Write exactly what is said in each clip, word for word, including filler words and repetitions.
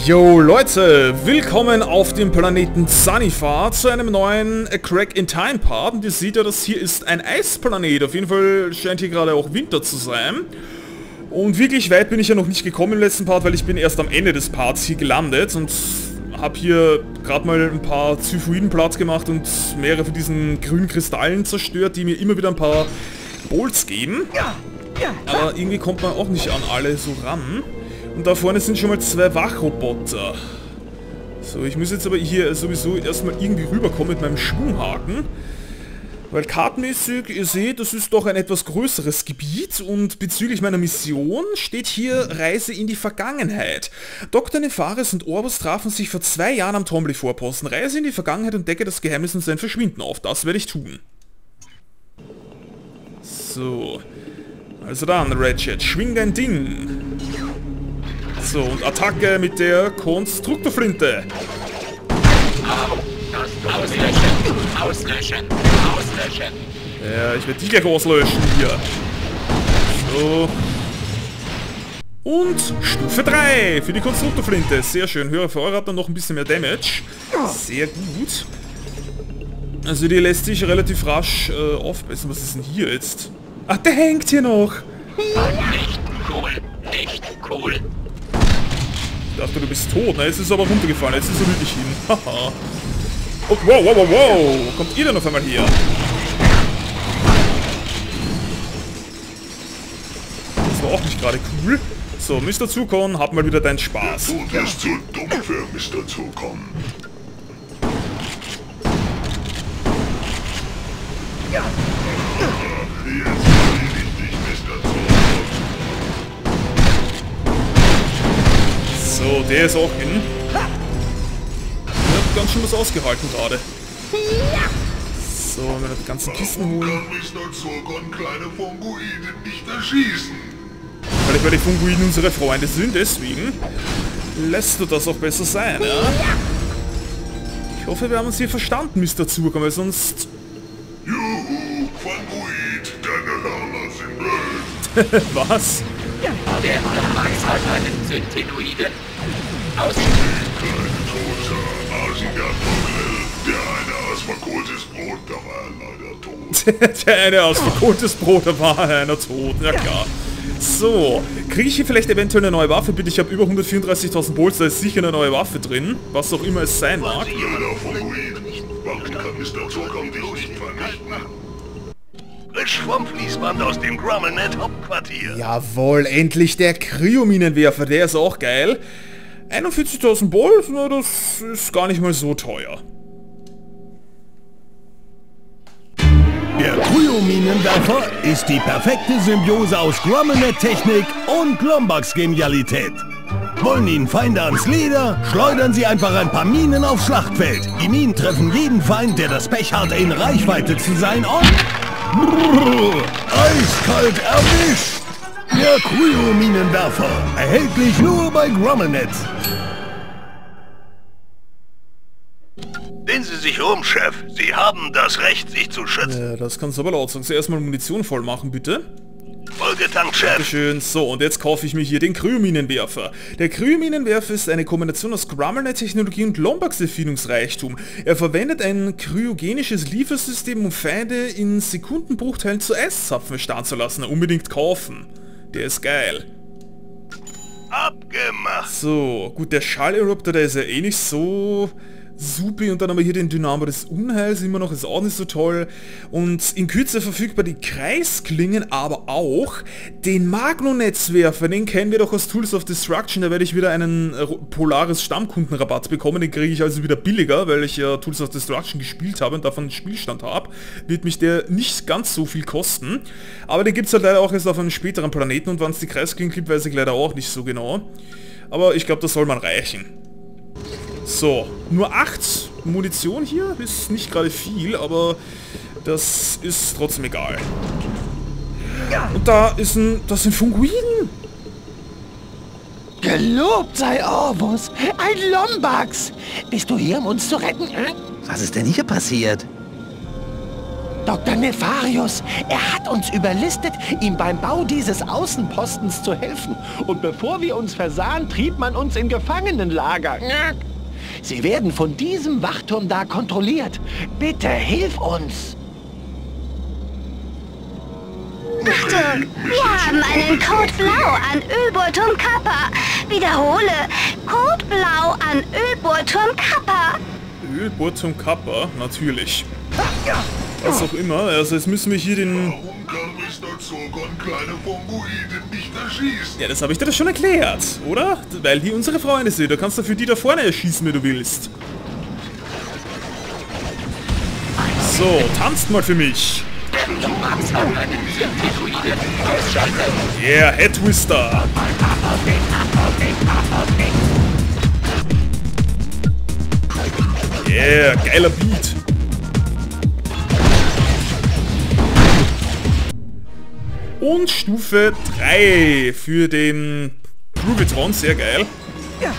Yo Leute, willkommen auf dem Planeten Sunnyfar zu einem neuen A Crack in Time Part. Und ihr seht ja, das hier ist ein Eisplanet. Auf jeden Fall scheint hier gerade auch Winter zu sein. Und wirklich weit bin ich ja noch nicht gekommen im letzten Part, weil ich bin erst am Ende des Parts hier gelandet und habe hier gerade mal ein paar Zyphoiden platt gemacht und mehrere von diesen grünen Kristallen zerstört, die mir immer wieder ein paar Bolts geben. Aber irgendwie kommt man auch nicht an alle so ran. Und da vorne sind schon mal zwei Wachroboter. So, ich muss jetzt aber hier sowieso erstmal irgendwie rüberkommen mit meinem Schwunghaken. Weil kartenmäßig, ihr seht, das ist doch ein etwas größeres Gebiet und bezüglich meiner Mission steht hier Reise in die Vergangenheit. Doktor Nefaris und Orbus trafen sich vor zwei Jahren am Trombley-Vorposten. Reise in die Vergangenheit und decke das Geheimnis und sein Verschwinden auf. Das werde ich tun. So. Also dann, Ratchet, schwing dein Ding. So, und Attacke mit der Konstruktorflinte. Auslöschen, auslöschen, auslöschen. Ja, ich werde die gleich auslöschen hier. So. Und Stufe drei für die Konstruktorflinte. Sehr schön. Höhere Feuer hat dann noch ein bisschen mehr Damage. Sehr gut. Also die lässt sich relativ rasch äh, aufbessern. Was ist denn hier jetzt? Ach, der hängt hier noch. Nicht cool, nicht cool. Ich dachte, du bist tot. Na, jetzt ist er aber runtergefallen. Jetzt ist er wirklich hin. Haha. Oh, wow, wow, wow, wow. Kommt ihr denn auf einmal her? Das war auch nicht gerade cool. So, Mister Zukon, hab mal wieder deinen Spaß. Du bist zu dumm für Mister Zukon. Ja. Jetzt erledigt dich, Mister Zukon. So, der ist auch hin. Der hat ganz schön was ausgehalten gerade. So, wenn wir die ganzen Kisten holen. Kann Mister Zukon kleine Fungoiden nicht erschießen. Vielleicht weil die Fungoiden unsere Freunde sind, deswegen lässt du das auch besser sein, ja? Ich hoffe, wir haben uns hier verstanden, Mister Zukon, weil sonst... Juhu, Fungoid, deine Hörner sind blöd. Was? Der Max hat einen Synthenoiden. Aus Kleine toter Asengartengrill, der eine aus verkohltes Brot, da war er leider tot. Der eine aus verkohltes Brot, da war einer tot, ja klar. So, kriege ich hier vielleicht eventuell eine neue Waffe? Bitte, ich habe über hundertvierunddreißigtausend Bolts, da ist sicher eine neue Waffe drin. Was auch immer es sein mag. Blöder Fungoid, warum kann Mister Zukon dich nicht vernichten? Frisch vom Fließband aus dem Grummelnet Hauptquartier. Jawohl, endlich der Kryominenwerfer, der ist auch geil. einundvierzigtausend Bolts, na, das ist gar nicht mal so teuer. Der Kryominenwerfer ist die perfekte Symbiose aus Grummelnet-Technik und Lombax Genialität. Wollen Ihnen Feinde ans Leder? Schleudern Sie einfach ein paar Minen aufs Schlachtfeld. Die Minen treffen jeden Feind, der das Pech hat, in Reichweite zu sein und... Brrr, eiskalt erwischt! Der Kryominenwerfer. Erhältlich nur bei Grummelnet. Sehen Sie sich um, Chef. Sie haben das Recht, sich zu schützen. Ja, das kannst du aber laut sagen. Zuerst mal Munition voll machen, bitte. Vollgetankt, Chef. Schön. So, und jetzt kaufe ich mir hier den Kryominenwerfer. Der Kryominenwerfer ist eine Kombination aus Grummelnet-Technologie und Lombax-Erfindungsreichtum. Er verwendet ein kryogenisches Liefersystem, um Feinde in Sekundenbruchteilen zu Eiszapfen erstarren zu lassen. Unbedingt kaufen. Der ist geil. Abgemacht. So, gut, der Schall-Eruptor, der ist ja eh nicht so... Supi, und dann haben wir hier den Dynamo des Unheils, immer noch, ist auch nicht so toll. Und in Kürze verfügbar die Kreisklingen, aber auch den Magno-Netzwerfer, den kennen wir doch aus Tools of Destruction, da werde ich wieder einen Polaris Stammkundenrabatt bekommen, den kriege ich also wieder billiger, weil ich ja Tools of Destruction gespielt habe und davon einen Spielstand habe, wird mich der nicht ganz so viel kosten. Aber den gibt es halt leider auch erst auf einem späteren Planeten und wann es die Kreisklingen gibt, weiß ich leider auch nicht so genau. Aber ich glaube, das soll man reichen. So, nur acht Munition hier, ist nicht gerade viel, aber das ist trotzdem egal. Und da ist ein, das sind Fungoiden. Gelobt sei Orbus, ein Lombax. Bist du hier, um uns zu retten? Hm? Was ist denn hier passiert? Doktor Nefarius. Er hat uns überlistet, ihm beim Bau dieses Außenpostens zu helfen. Und bevor wir uns versahen, trieb man uns in Gefangenenlager. Sie werden von diesem Wachturm da kontrolliert. Bitte, hilf uns. Achtung, wir haben einen Code Blau an Ölbohrturm Kappa. Wiederhole, Code Blau an Ölbohrturm Kappa. Ölbohrturm Kappa, natürlich. Was auch immer, also jetzt müssen wir hier den... Warum kann Mister Zogon kleine Fungoiden nicht erschießen? Ja, das habe ich dir das schon erklärt, oder? Weil die unsere Freunde sind, da kannst du für die da vorne erschießen, wenn du willst. So, tanzt mal für mich. Yeah, Head Twister. Yeah, geiler Beat. Und Stufe drei für den Groovytron, sehr geil. War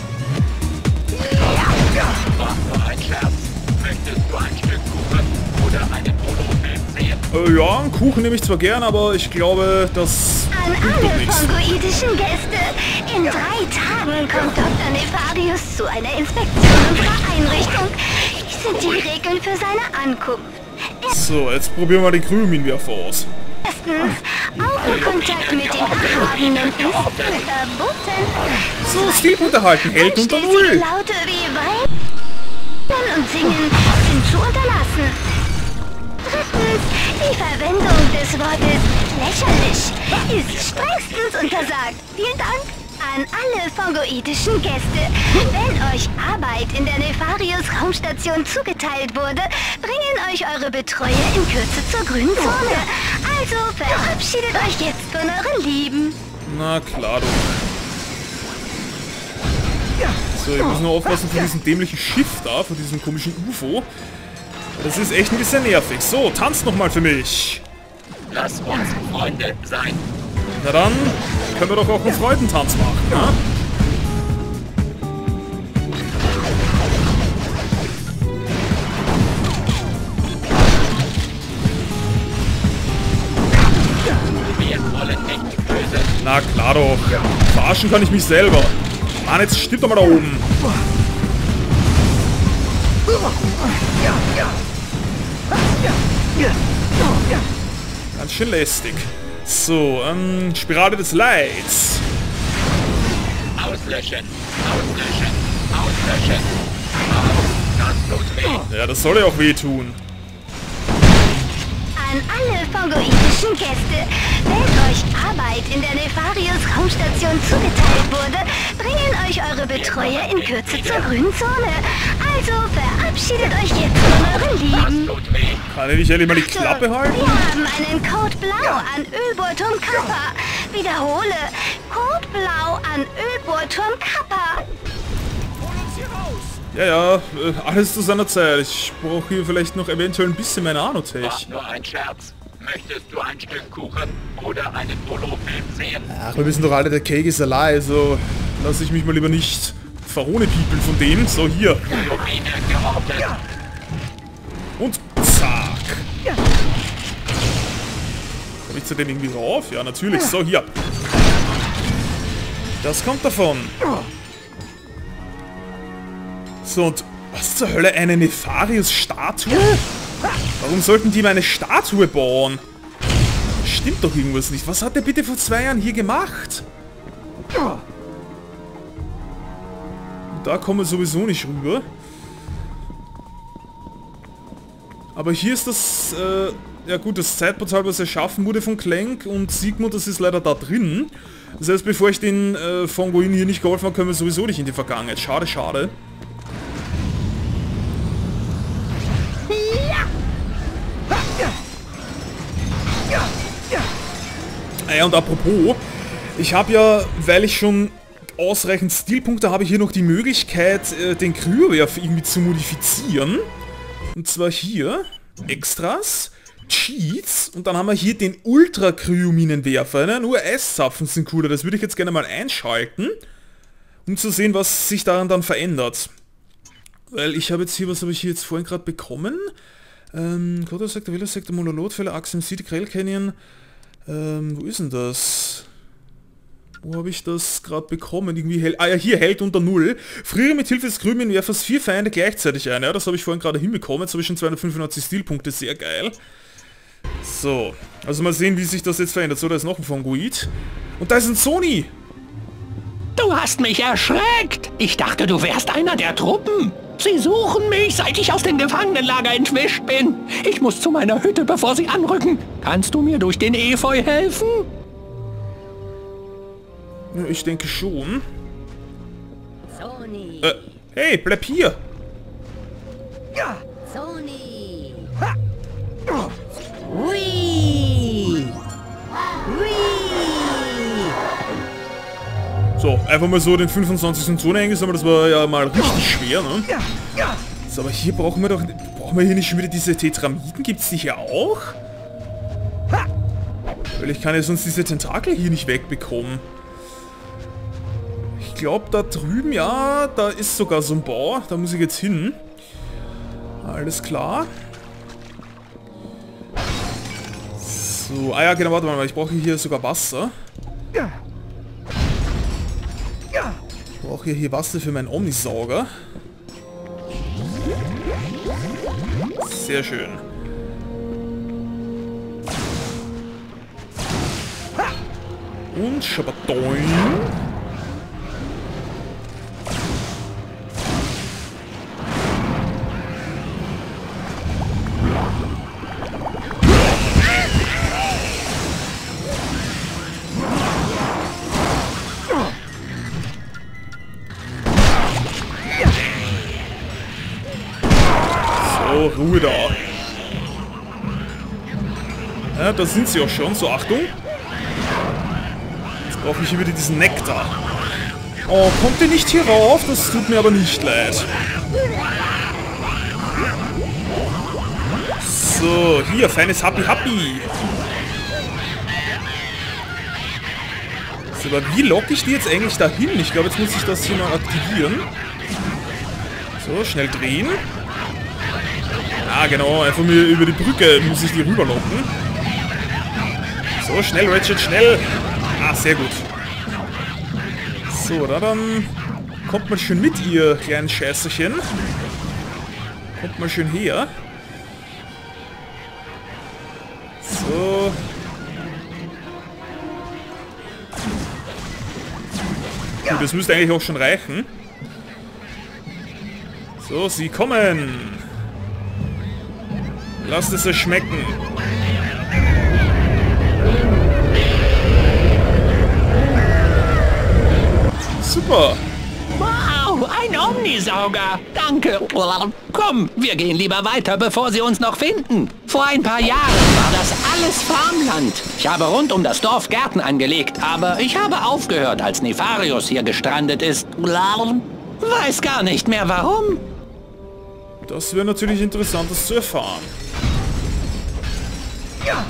nur ein Scherz. Möchtest du ein Stück Kuchen oder einen Monofilm sehen? Äh, ja, einen Kuchen nehme ich zwar gern, aber ich glaube, das An bringt doch alle nichts. fungoidischen Gäste. In drei Tagen kommt Doktor Nefarius zu einer Inspektion unserer Einrichtung. Dies sind die Regeln für seine Ankunft. So, jetzt probieren wir den Krümelminenwerfer aus. Erstens, Augenkontakt mit dem Erhabenen ist verboten. So, Stilpunkt erhalten, Held unter Null. Anstößige Laute wie Weinen und Singen sind zu unterlassen. Drittens, die Verwendung des Wortes lächerlich ist strengstens untersagt. Vielen Dank an alle fungoidischen Gäste. Wenn euch Arbeit in der Nefarius-Raumstation zugeteilt wurde, bringen euch eure Betreuer in Kürze zur grünen Zone. Also verabschiedet euch jetzt von euren Lieben. Na klar, du. So, ich muss nur aufpassen von diesem dämlichen Schiff da, von diesem komischen U F O. Das ist echt ein bisschen nervig. So, tanzt nochmal für mich. Lass uns Freunde sein. Na dann können wir doch auch einen Freudentanz machen, ja? Wir wollen nicht böse. Na klar doch. Verarschen kann ich mich selber. Mann, jetzt stimmt doch mal da oben. Ganz schön lästig. So, ähm, Spirale des Leids. Auslöschen, auslöschen, auslöschen. Ah, das tut weh. Ja, das soll ja auch wehtun. An alle fungoidischen Gäste, wenn euch Arbeit in der Nefarius-Raumstation zugeteilt wurde, bringen euch eure Betreuer in Kürze zur grünen Zone. Also verabschiedet euch jetzt von euren Lieben. Das tut weh. Kann ich nicht endlich mal die Klappe halten? Wir haben einen Code Blau an Ölbohrturm Kappa. Wiederhole, Code Blau an Ölbohrturm Kappa. Ja, ja, äh, alles zu seiner Zeit. Ich brauche hier vielleicht noch eventuell ein bisschen meine War Nanotech. nur ein Scherz. Möchtest du ein Stück Kuchen oder einen Monofilm sehen? Ach, wir wissen doch alle, der Cake ist allein, also lasse ich mich mal lieber nicht verhohnepiepeln von dem. So, hier. Ruine geortet. Und zack. Komm ich zu denen irgendwie rauf? Ja, natürlich. So, hier. Das kommt davon. So, und was zur Hölle? Eine Nefarius-Statue? Warum sollten die meine Statue bauen? Stimmt doch irgendwas nicht. Was hat der bitte vor zwei Jahren hier gemacht? Da kommen wir sowieso nicht rüber. Aber hier ist das, äh, ja gut, das Zeitportal, was erschaffen wurde von Clank und Sigmund, das ist leider da drin. Das heißt, bevor ich den äh, Fungoiden hier nicht geholfen habe, können wir sowieso nicht in die Vergangenheit. Schade, schade. Naja, und apropos, ich habe ja, weil ich schon ausreichend Stilpunkte habe, hier noch die Möglichkeit, äh, den Kryowerfer irgendwie zu modifizieren. Und zwar hier, Extras, Cheats, und dann haben wir hier den Ultra-Kryominenwerfer. Ne? Nur Eiszapfen sind cooler, das würde ich jetzt gerne mal einschalten, um zu sehen, was sich daran dann verändert. Weil ich habe jetzt hier, was habe ich hier jetzt vorhin gerade bekommen? Ähm, Koda-Sektor, Villa-Sektor, Monolotfälle, Axim City, Krell Canyon. Ähm, wo ist denn das? Wo habe ich das gerade bekommen? Irgendwie hell. Ah ja, hier, Held unter Null. Friere mit Hilfe des Krümelwerfers vier Feinde gleichzeitig ein. Ja, das habe ich vorhin gerade hinbekommen. Jetzt habe ich schon zweihundertfünfundneunzig Stilpunkte. Sehr geil. So. Also mal sehen, wie sich das jetzt verändert. So, da ist noch ein Fongoid. Und da ist ein Sony. Du hast mich erschreckt. Ich dachte, du wärst einer der Truppen. Sie suchen mich, seit ich aus dem Gefangenenlager entwischt bin. Ich muss zu meiner Hütte, bevor sie anrücken. Kannst du mir durch den Efeu helfen? Ja, ich denke schon. Sony. Äh, hey, bleib hier. Ja. Sony. Hui. Hui. So, einfach mal so den fünfundzwanzigsten Zone eingesammelt, das war ja mal richtig schwer, ne? Ja. Ja. So, aber hier brauchen wir doch... Brauchen wir hier nicht schon wieder diese Tetramiden? Gibt's die hier auch? Weil ich kann ja sonst diese Tentakel hier nicht wegbekommen. Ich glaube, da drüben, ja, da ist sogar so ein Bau. Da muss ich jetzt hin. Alles klar. So, ah ja, genau, warte mal, ich brauche hier sogar Wasser. Ja. Ja. Ich brauche hier, hier Wasser für meinen Omnisauger. Sehr schön. Und Schabadoin. So, Ruhe da. Ja, da sind sie auch schon. So, Achtung. Jetzt brauche ich hier wieder diesen Nektar. Oh, kommt ihr nicht hier rauf? Das tut mir aber nicht leid. So, hier, feines Happy Happy. So, aber wie locke ich die jetzt eigentlich dahin? Ich glaube, jetzt muss ich das hier mal aktivieren. So, schnell drehen. Ah, genau, einfach mir über die Brücke muss ich die rüberlocken. So, schnell, Ratchet, schnell. Ah, sehr gut. So, da dann kommt mal schön mit, ihr kleinen Scheißerchen. Kommt mal schön her. So. Gut, das müsste eigentlich auch schon reichen. So, sie kommen. Lasst es euch schmecken. Super. Wow, ein Omnisauger. Danke. Komm, wir gehen lieber weiter, bevor sie uns noch finden. Vor ein paar Jahren war das alles Farmland. Ich habe rund um das Dorf Gärten angelegt, aber ich habe aufgehört, als Nefarius hier gestrandet ist. Weiß gar nicht mehr warum. Das wäre natürlich interessant, das zu erfahren. Ja.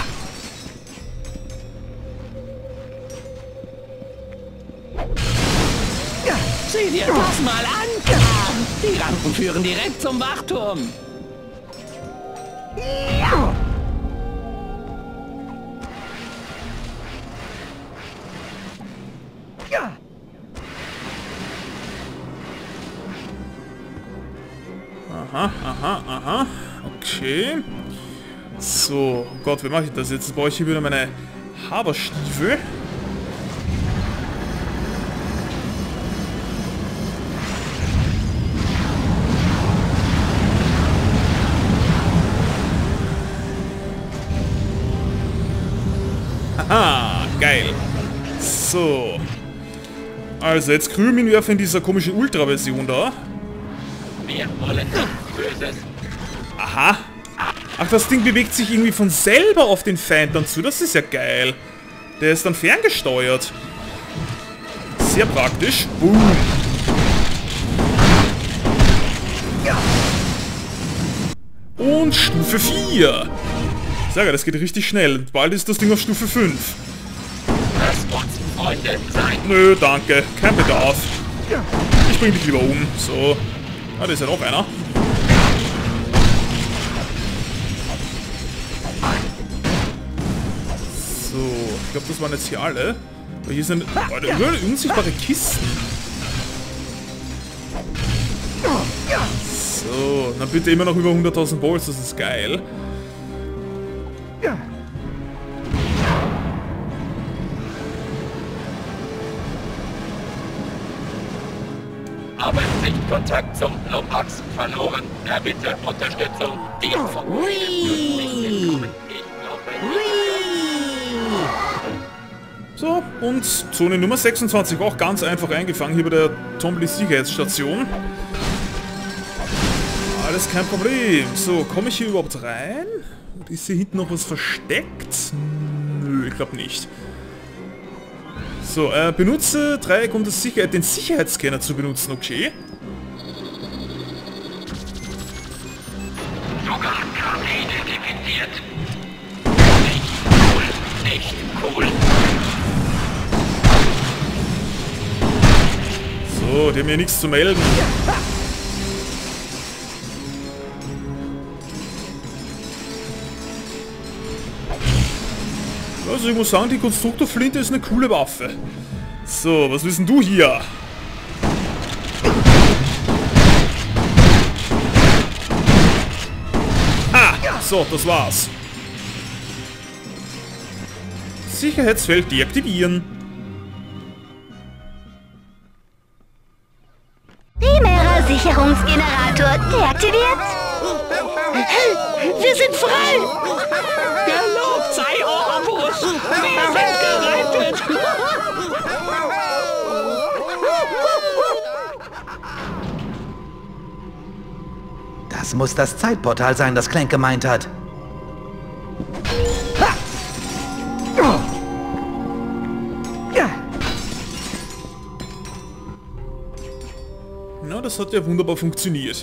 Ja, sieh dir das mal an. Die Rampen führen direkt zum Wachturm. Ja. Ja. Aha, aha, aha. Okay. So, oh Gott, wie mache ich das jetzt? Jetzt brauche ich hier wieder meine Haberstiefel. Haha, geil. So. Also, jetzt Krümelwerfer in dieser komischen Ultra-Version da. Wir wollen nichts Böses. Aha. Ach, das Ding bewegt sich irgendwie von selber auf den Feind dann zu. Das ist ja geil. Der ist dann ferngesteuert. Sehr praktisch. Boom. Und Stufe vier. Ich sage, das geht richtig schnell. Bald ist das Ding auf Stufe fünf. Lass uns Freunde sein. Nö, danke. Kein Bedarf. Ich bring dich lieber um. So. Ah, da ist ja noch einer. glaube, das waren jetzt hier alle. Aber hier sind oh, da überall unsichtbare Kisten. So, dann bitte immer noch über hunderttausend Bolts, das ist geil. Haben Sichtkontakt zum Lombax verloren. Erbitte Unterstützung. Die Hui! So, und Zone Nummer sechsundzwanzig, auch ganz einfach eingefangen hier bei der Tomboli-Sicherheitsstation. Alles kein Problem. So, komme ich hier überhaupt rein? Und ist hier hinten noch was versteckt? Nö, ich glaube nicht. So, äh, benutze Dreieck, um das Sicherheit, den Sicherheitsscanner zu benutzen, okay? Sogar K I detektiert. Nicht cool, nicht cool. So, die haben hier nichts zu melden. Also ich muss sagen, die Konstruktorflinte ist eine coole Waffe. So, was willst denn du hier? Ah, so, das war's. Sicherheitsfeld deaktivieren. Primärer Sicherungsgenerator deaktiviert. Hey, wir sind frei! Gelobt sei Orbus! Wir sind gerettet! Das muss das Zeitportal sein, das Clank gemeint hat. Na, das hat ja wunderbar funktioniert.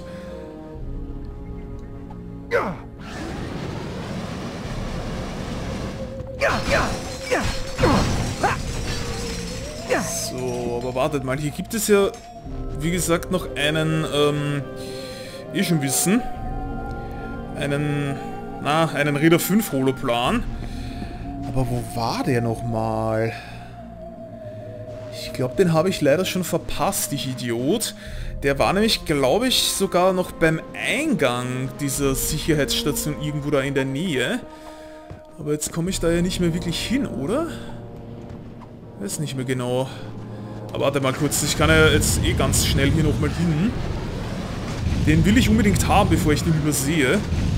So, aber wartet mal, hier gibt es ja, wie gesagt, noch einen, ähm, eh schon wissen, einen, na, einen Reader fünf Holoplan. Aber wo war der nochmal? Ich glaube, den habe ich leider schon verpasst, ich Idiot. Der war nämlich, glaube ich, sogar noch beim Eingang dieser Sicherheitsstation irgendwo da in der Nähe. Aber jetzt komme ich da ja nicht mehr wirklich hin, oder? Weiß nicht mehr genau. Aber warte mal kurz, ich kann ja jetzt eh ganz schnell hier nochmal hin. Den will ich unbedingt haben, bevor ich den übersehe.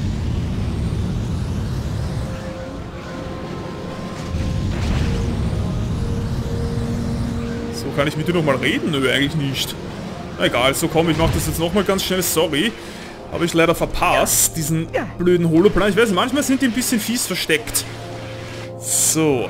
So, kann ich mit dir nochmal reden? Nö, eigentlich nicht. Na egal, so komm, ich mache das jetzt nochmal ganz schnell, sorry. Habe ich leider verpasst, diesen blöden Holoplan. Ich weiß, manchmal sind die ein bisschen fies versteckt. So.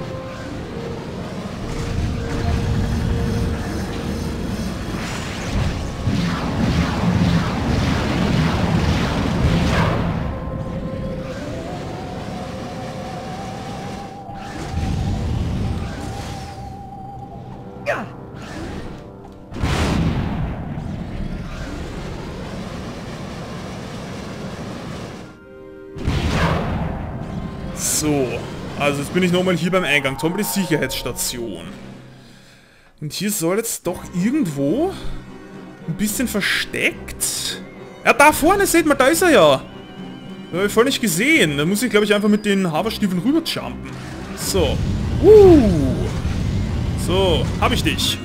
So, also jetzt bin ich nochmal hier beim Eingang, Tomboli Sicherheitsstation. Und hier soll jetzt doch irgendwo ein bisschen versteckt... Ja, da vorne, seht mal, da ist er ja. Da habe ich voll nicht gesehen. Da muss ich, glaube ich, einfach mit den Haberstiefeln rüberjumpen. So. Uh. So, habe ich dich.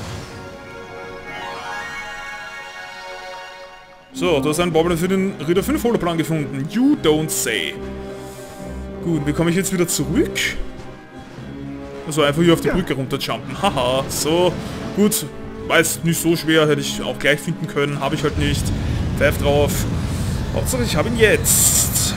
So, du hast einen Bobbler für den Reader fünf Holoplan gefunden. You don't say. Gut, wie komme ich jetzt wieder zurück? Also einfach hier auf die Brücke runterjumpen. Haha, so. Gut, war jetzt nicht so schwer, hätte ich auch gleich finden können. Habe ich halt nicht. Pfeif drauf. Hauptsache, ich habe ihn jetzt.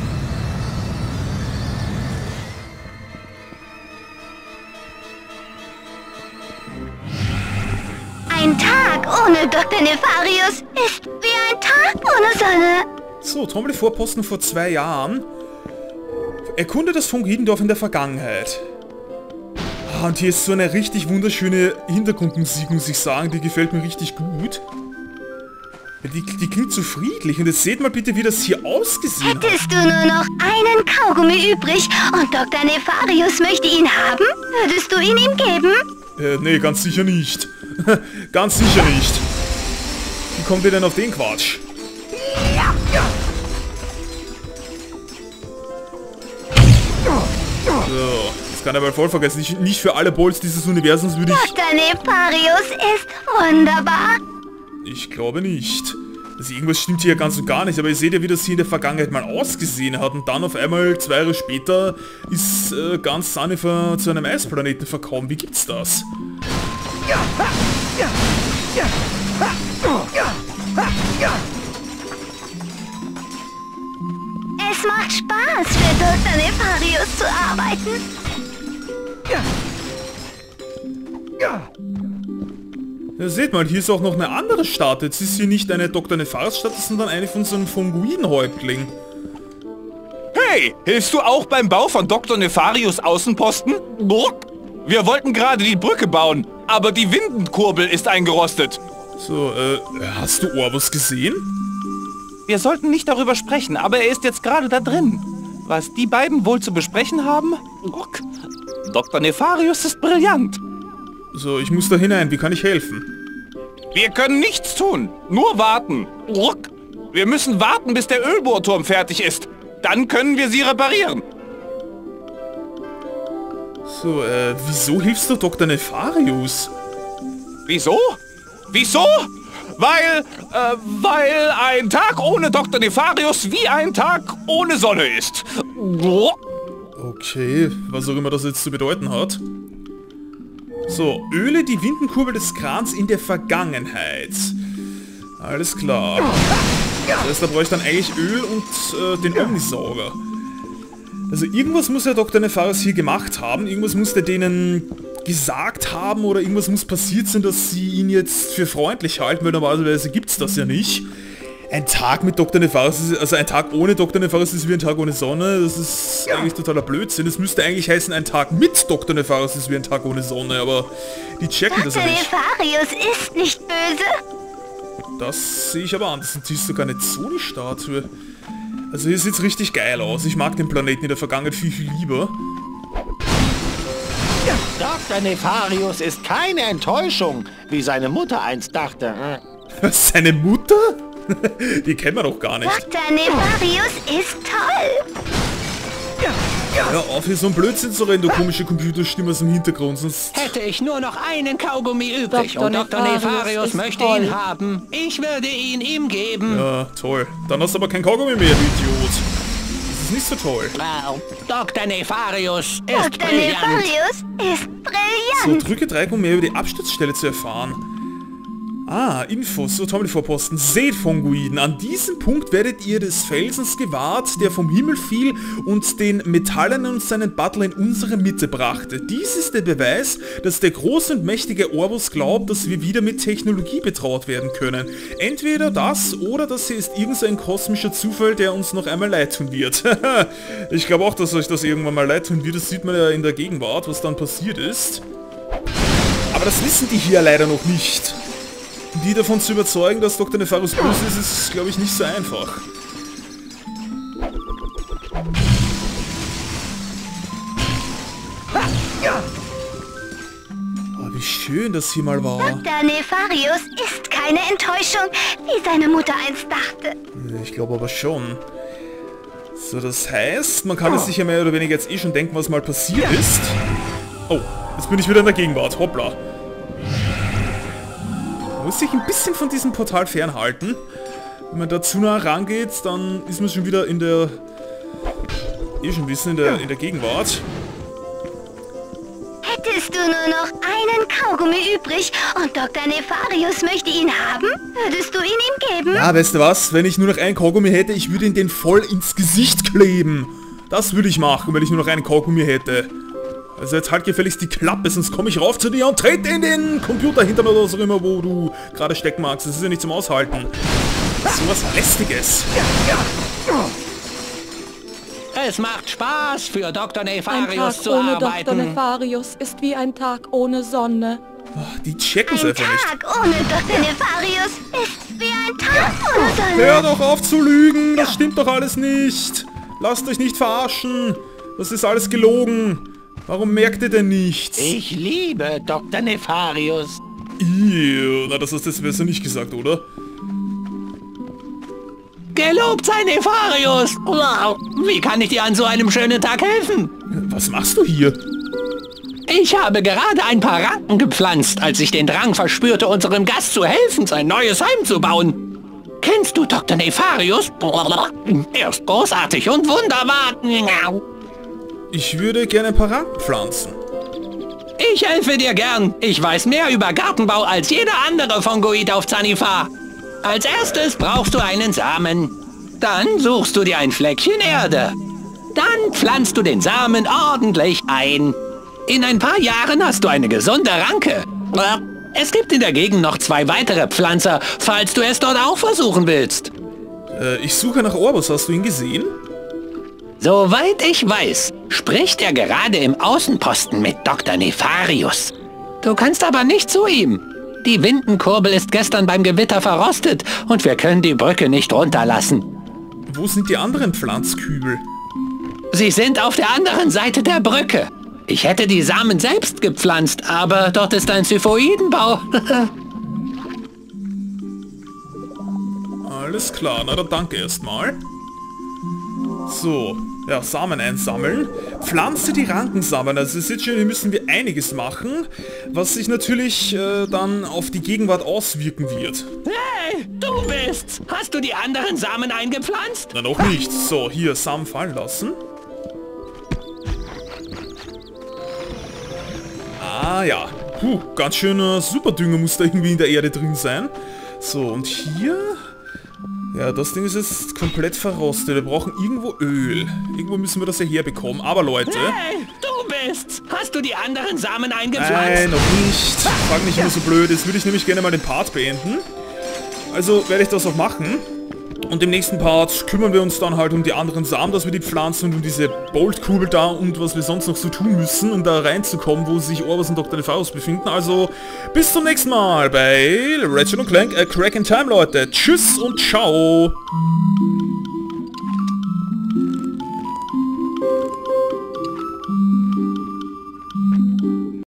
Ein Tag ohne Doktor Nefarius ist wie ein Tag ohne Sonne. So, Tomboli-Vorposten vor zwei Jahren. Erkunde das Funghidendorf in der Vergangenheit. Ah, und hier ist so eine richtig wunderschöne Hintergrundmusik, muss ich sagen. Die gefällt mir richtig gut. Die, die klingt so friedlich. Und jetzt seht mal bitte, wie das hier ausgesehen hat. Hättest du nur noch einen Kaugummi übrig und Doktor Nefarius möchte ihn haben, würdest du ihn ihm geben? Äh, nee, ganz sicher nicht. Ganz sicher nicht. Wie kommt ihr denn auf den Quatsch? So, das kann er mal voll vergessen. Nicht, nicht für alle Bolts dieses Universums würde ich... Doktor Nefarius ist wunderbar. Ich glaube nicht. Also irgendwas stimmt hier ganz und gar nicht, aber ihr seht ja, wie das hier in der Vergangenheit mal ausgesehen hat. Und dann auf einmal, zwei Jahre später, ist äh, ganz Sunnyfar zu einem Eisplaneten verkommen. Wie gibt's das? Es macht Spaß, für Doktor Nefarius zu arbeiten. Ja, seht mal, hier ist auch noch eine andere Stadt. Jetzt ist hier nicht eine Doktor Nefarius-Stadt, sondern eine von so einem Funguiden-Häuptling. Hey, hilfst du auch beim Bau von Doktor Nefarius Außenposten? Wir wollten gerade die Brücke bauen, aber die Windenkurbel ist eingerostet. So, äh, hast du Orbus gesehen? Wir sollten nicht darüber sprechen, aber er ist jetzt gerade da drin. Was die beiden wohl zu besprechen haben? Doktor Nefarius ist brillant. So, ich muss da hinein. Wie kann ich helfen? Wir können nichts tun, nur warten. Wir müssen warten, bis der Ölbohrturm fertig ist. Dann können wir sie reparieren. So, äh, wieso hilfst du Doktor Nefarius? Wieso? Wieso? Weil, äh, weil ein Tag ohne Doktor Nefarius wie ein Tag ohne Sonne ist. Okay, was auch immer das jetzt zu bedeuten hat. So, öle die Windenkurbel des Krans in der Vergangenheit. Alles klar. Das heißt, da brauche ich dann eigentlich Öl und äh, den Omnisauger. Also irgendwas muss ja Doktor Nefarius hier gemacht haben. Irgendwas muss der denen gesagt haben oder irgendwas muss passiert sein, dass sie ihn jetzt für freundlich halten, weil normalerweise gibt es das ja nicht. Ein Tag mit Doktor Nefarius, ist, also ein Tag ohne Doktor Nefarius ist wie ein Tag ohne Sonne. Das ist eigentlich totaler Blödsinn. Es müsste eigentlich heißen, ein Tag mit Doktor Nefarius ist wie ein Tag ohne Sonne, aber die checken das ja nicht. Doktor Nefarius ist nicht böse. Das sehe ich aber anders. Das ist sogar nicht so die Statue. Also hier sieht es richtig geil aus. Ich mag den Planeten in der Vergangenheit viel, viel lieber. Doktor Nefarius ist keine Enttäuschung, wie seine Mutter einst dachte. Seine Mutter? Die kennen wir doch gar nicht. Doktor Nefarius ist toll. Hör auf, hier so ein Blödsinn zu reden, du komische Computerstimme aus dem Hintergrund, sonst... Hätte ich nur noch einen Kaugummi übrig Doktor und Doktor Nefarius Nefarius ist möchte toll. ihn haben, ich würde ihn ihm geben. Ja, toll. Dann hast du aber kein Kaugummi mehr, du Idiot. Das ist nicht so toll. Wow, Doktor Nefarius ist Doktor brillant. Nefarius ist So, brillant. drücke drei, um mehr über die Absturzstelle zu erfahren. Ah, Infos, so Tommy-Vorposten. Seht, Funguiden, an diesem Punkt werdet ihr des Felsens gewahrt, der vom Himmel fiel und den Metallenen und seinen Butler in unsere Mitte brachte. Dies ist der Beweis, dass der große und mächtige Orbus glaubt, dass wir wieder mit Technologie betraut werden können. Entweder das oder das hier ist irgendein kosmischer Zufall, der uns noch einmal leid tun wird. Ich glaube auch, dass euch das irgendwann mal leid tun wird. Das sieht man ja in der Gegenwart, was dann passiert ist. Aber das wissen die hier leider noch nicht. Die davon zu überzeugen, dass Doktor Nefarius böse ist, ist, glaube ich, nicht so einfach. Oh, wie schön das hier mal war. Doktor Nefarius ist keine Enttäuschung, wie seine Mutter einst dachte. Ich glaube aber schon. So, das heißt, man kann es sich ja mehr oder weniger jetzt eh schon denken, was mal passiert ist. Oh, jetzt bin ich wieder in der Gegenwart. Hoppla. Muss sich ein bisschen von diesem Portal fernhalten. Wenn man da zu nah rangeht, dann ist man schon wieder in der... eh schon ein bisschen in der, in der Gegenwart. Hättest du nur noch einen Kaugummi übrig und Doktor Nefarius möchte ihn haben, würdest du ihn ihm geben? Ja, weißt du was? Wenn ich nur noch einen Kaugummi hätte, ich würde ihn den voll ins Gesicht kleben. Das würde ich machen, wenn ich nur noch einen Kaugummi hätte. Also jetzt halt gefälligst die Klappe, sonst komme ich rauf zu dir und trete in den Computer hinter mir oder so immer, wo du gerade stecken magst. Das ist ja nicht zum Aushalten. Das ist sowas Lästiges. Es macht Spaß, für Doktor Ein Nefarius Tag zu ohne arbeiten. Doktor Nefarius ist wie ein Tag ohne Sonne. Die checken es Ein einfach nicht. Tag ohne Doktor Nefarius ist wie ein Tag Hör doch auf zu lügen! Das stimmt doch alles nicht! Lasst euch nicht verarschen! Das ist alles gelogen! Warum merkt ihr denn nichts? Ich liebe Doktor Nefarius. Ew, na das hast du jetzt besser nicht gesagt, oder? Gelobt sei Nefarius! Wow, wie kann ich dir an so einem schönen Tag helfen? Was machst du hier? Ich habe gerade ein paar Ranken gepflanzt, als ich den Drang verspürte, unserem Gast zu helfen, sein neues Heim zu bauen. Kennst du Doktor Nefarius? Er ist großartig und wunderbar. Ich würde gerne ein paar Ranken pflanzen. Ich helfe dir gern. Ich weiß mehr über Gartenbau als jeder andere Fungoid auf Zanifar. Als erstes brauchst du einen Samen. Dann suchst du dir ein Fleckchen Erde. Dann pflanzt du den Samen ordentlich ein. In ein paar Jahren hast du eine gesunde Ranke. Es gibt in der Gegend noch zwei weitere Pflanzer, falls du es dort auch versuchen willst. Äh, ich suche nach Orbus. Hast du ihn gesehen? Soweit ich weiß, spricht er gerade im Außenposten mit Doktor Nefarius. Du kannst aber nicht zu ihm. Die Windenkurbel ist gestern beim Gewitter verrostet und wir können die Brücke nicht runterlassen. Wo sind die anderen Pflanzkübel? Sie sind auf der anderen Seite der Brücke. Ich hätte die Samen selbst gepflanzt, aber dort ist ein Syphoidenbau. Alles klar, na dann danke erstmal. So, ja, Samen einsammeln. Pflanze die Ranken sammeln. Also ihr seht schon, hier müssen wir einiges machen, was sich natürlich äh, dann auf die Gegenwart auswirken wird. Hey, du bist's! Hast du die anderen Samen eingepflanzt? Na, noch nicht. So, hier Samen fallen lassen. Ah ja, puh, ganz schöner Superdünger muss da irgendwie in der Erde drin sein. So, und hier... Ja, das Ding ist jetzt komplett verrostet. Wir brauchen irgendwo Öl. Irgendwo müssen wir das ja herbekommen. Aber Leute... Hey, du bist's! Hast du die anderen Samen eingepflanzt? Nein, noch nicht. Frag nicht immer so blöd. Jetzt würde ich nämlich gerne mal den Part beenden. Also werde ich das auch machen. Und im nächsten Part kümmern wir uns dann halt um die anderen Samen, dass wir die pflanzen und um diese Boltkugel da und was wir sonst noch so tun müssen, um da reinzukommen, wo sich Orbus und Doktor Nefarius befinden. Also, bis zum nächsten Mal bei Ratchet und Clank, A Crack in Time, Leute. Tschüss und ciao.